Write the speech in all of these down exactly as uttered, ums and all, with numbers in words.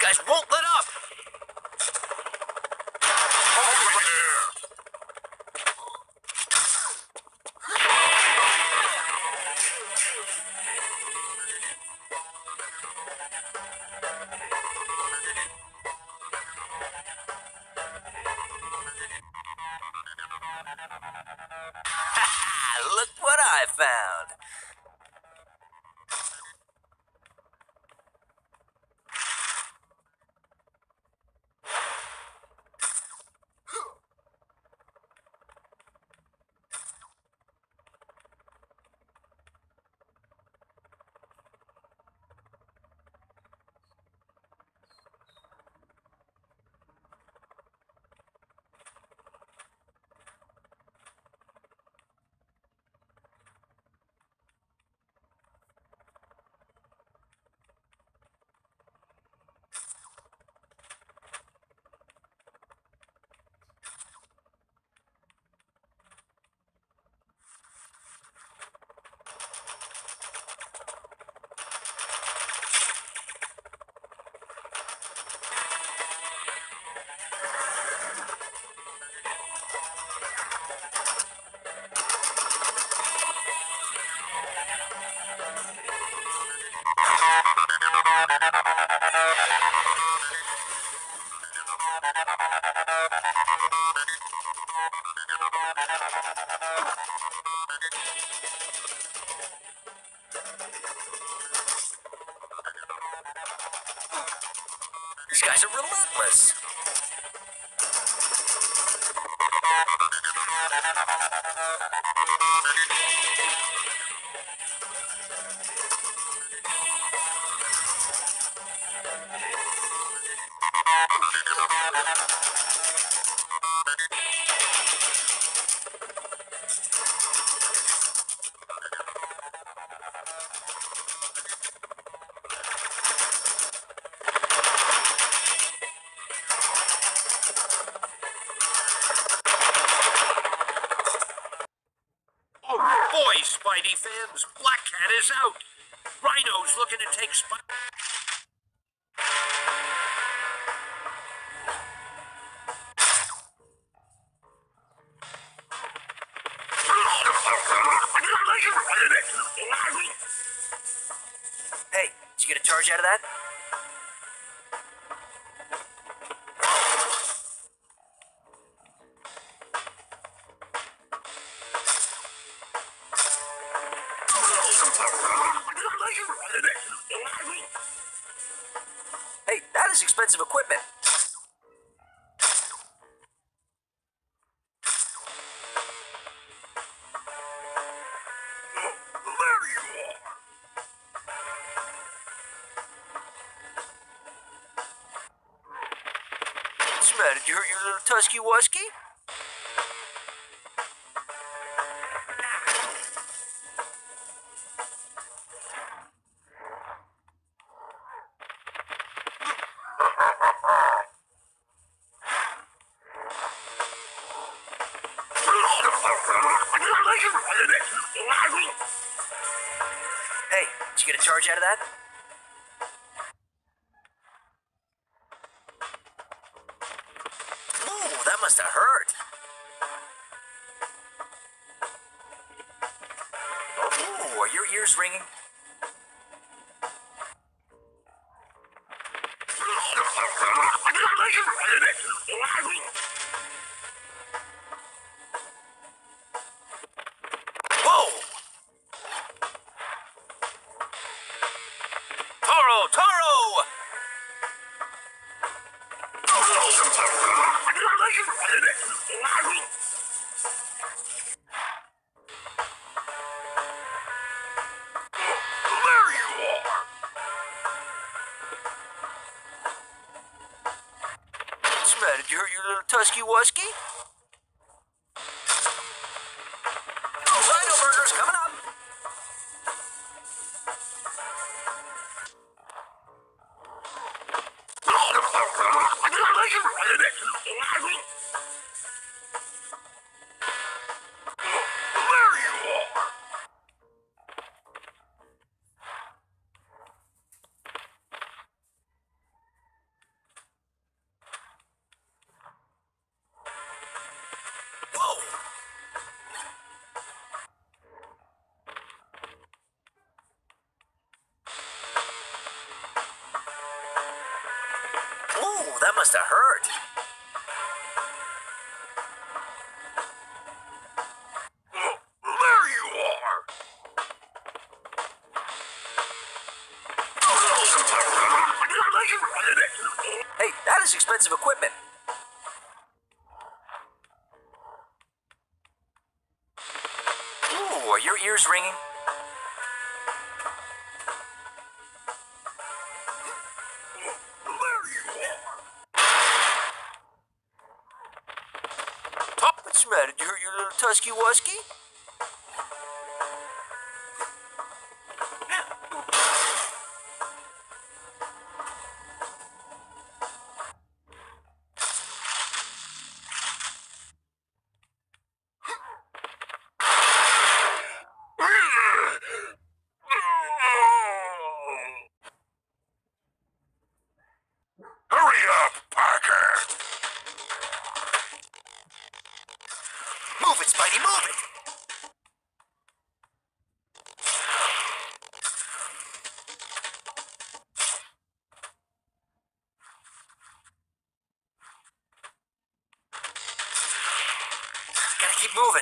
guys won't let up! Over here! Look what I found! These guys are relentless. Boy, Spidey fans, Black Cat is out. Rhino's looking to take Spidey. Hey, did you get a charge out of that? Hey, that is expensive equipment. There you are. What's the matter? Did you hurt your little tusky wusky? Hey, did you get a charge out of that? Ooh, that must have hurt. Ooh, are your ears ringing? Whoa! Toro! Toro! There you are! What's the matter? Did you hurt your little tusky wusky? Rhino burgers coming up! There you are! must have hurt. There you are! Hey, that is expensive equipment. Ooh, are your ears ringing? What's the matter? Did you hurt your little tusky wusky? Hurry up, Parker! Move it, Spidey, move it! Gotta keep moving.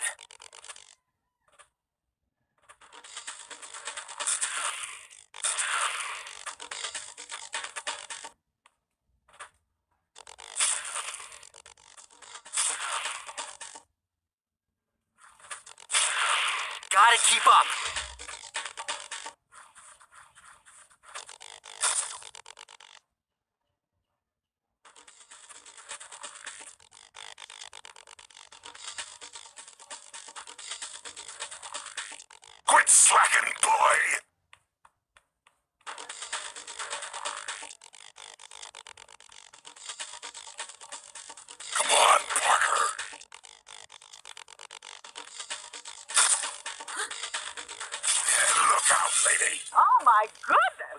Gotta keep up. Quit slacking, boy! Come on, Parker. Look out, lady. Oh my goodness!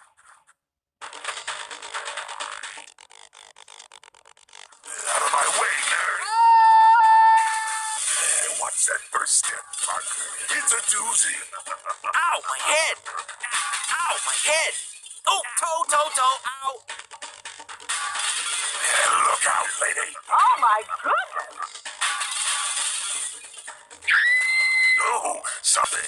Out of my way, nerd. Watch that first step, Parker. It's a doozy. Ow, my head! Ow, my head! Oh, toe, toe, toe, ow! Look out, lady. Oh my goodness! No, something.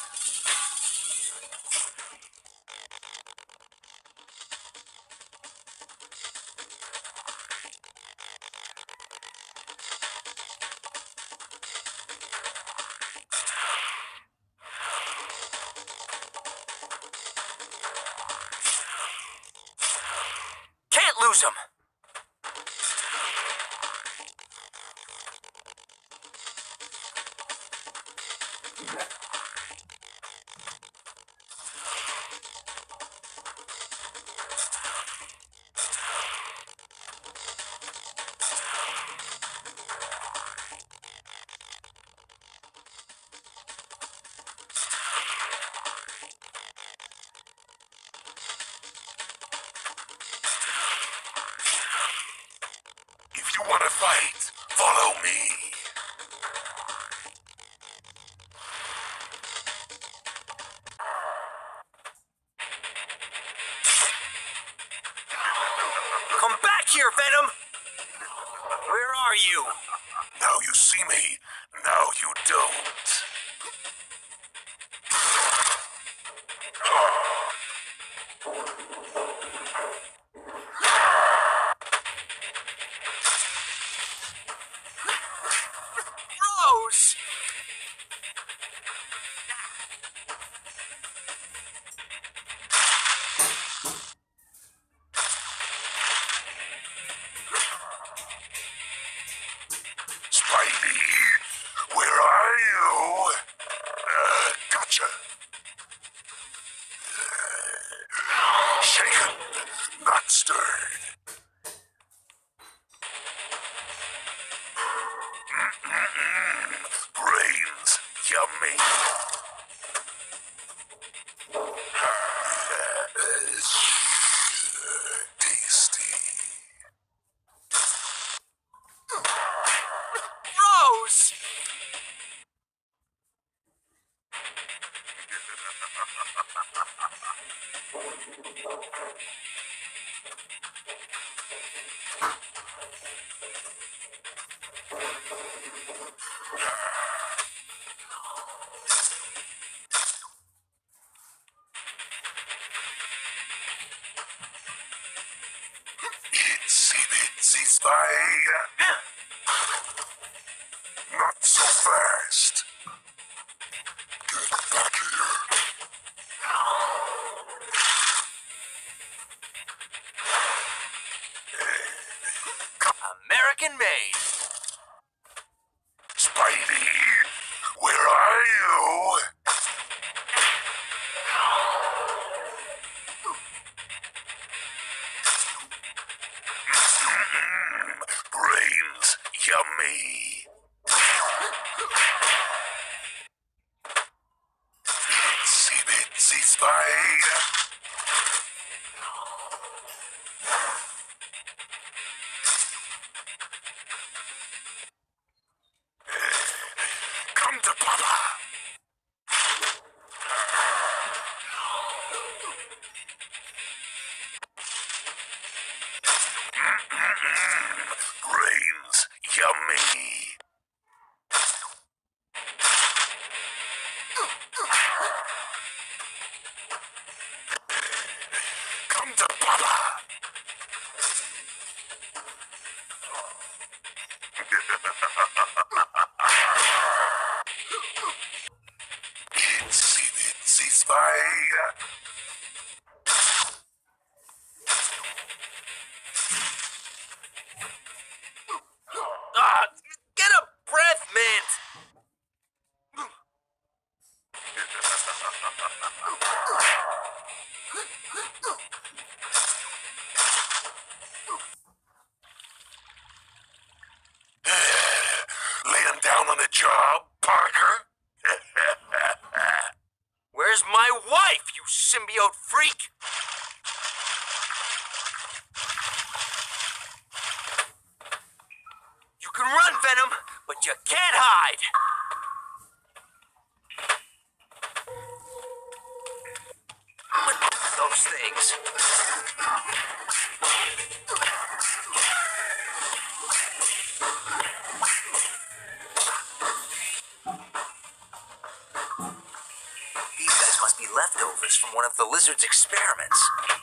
Can't lose him! If you want to fight, follow me. Come back here, Venom! Where are you? Now you see me, now you don't. Rose! Spidey, where are you? Uh, gotcha. Uh, shaken, not stirred. Mm-mm-mm. Brains, yummy. Tasty. Rose! Spy. Not so fast. Get back here. American made. Spidey, where are you? Mm, brains, yummy. Itsy bitsy spider. Come to Papa. Mm-mm-mm. Brains, yummy. Come to Papa. Itsy bitsy spider. Ah, get a breath mint. Lay him down on the job, Parker. Where's my wife, you symbiote freak? You can run, Venom, but you can't hide. Those things. These guys must be leftovers from one of the lizard's experiments.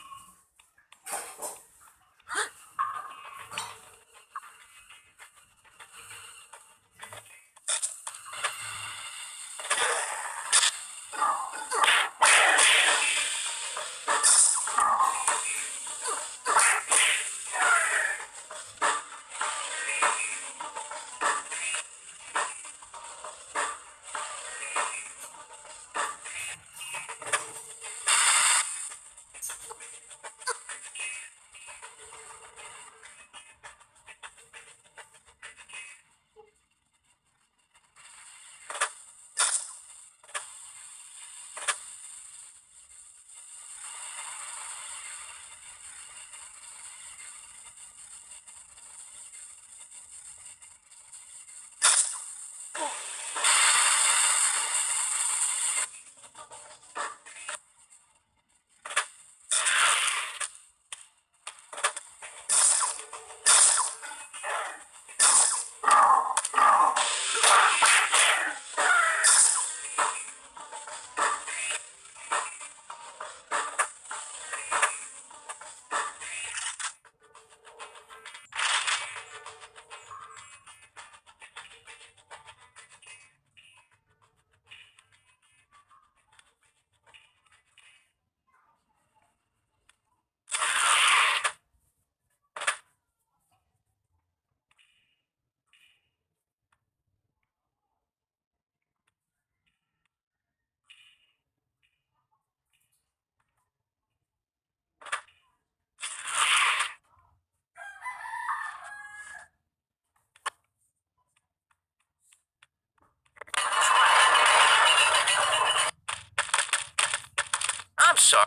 I'm sorry.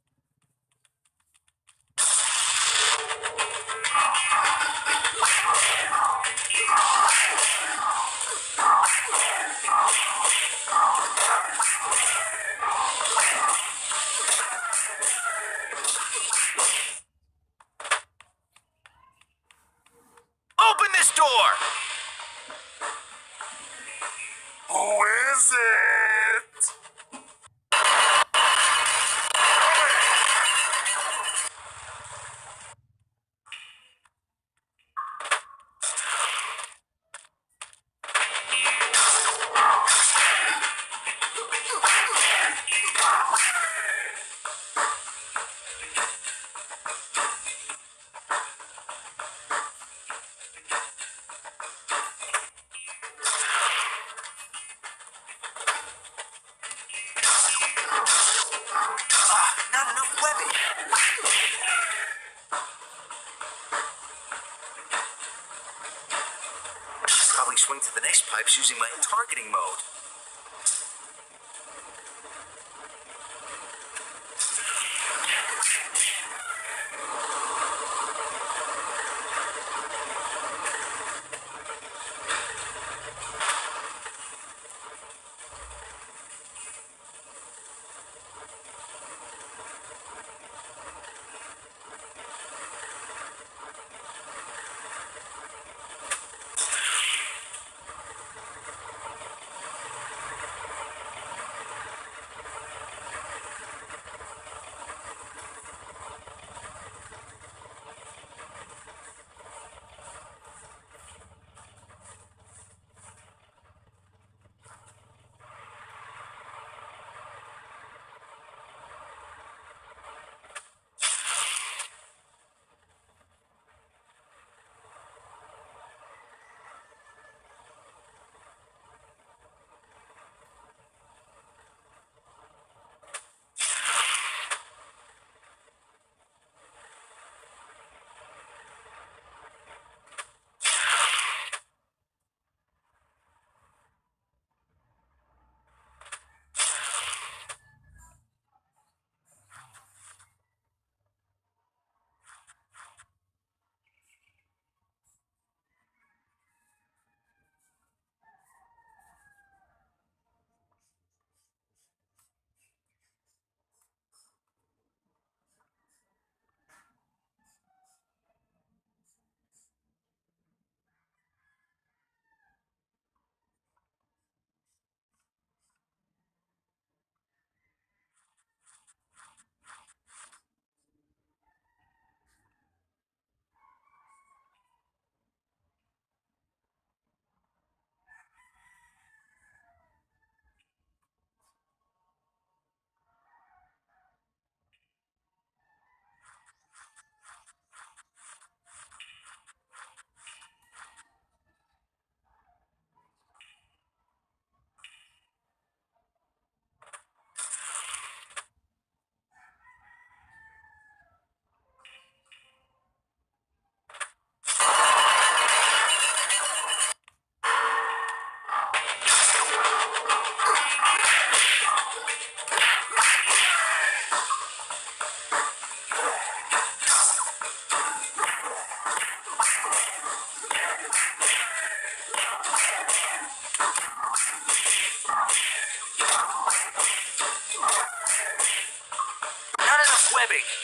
Open this door! Who is it? not enough webbing. Probably swing to the next pipes using my targeting mode. Webbing.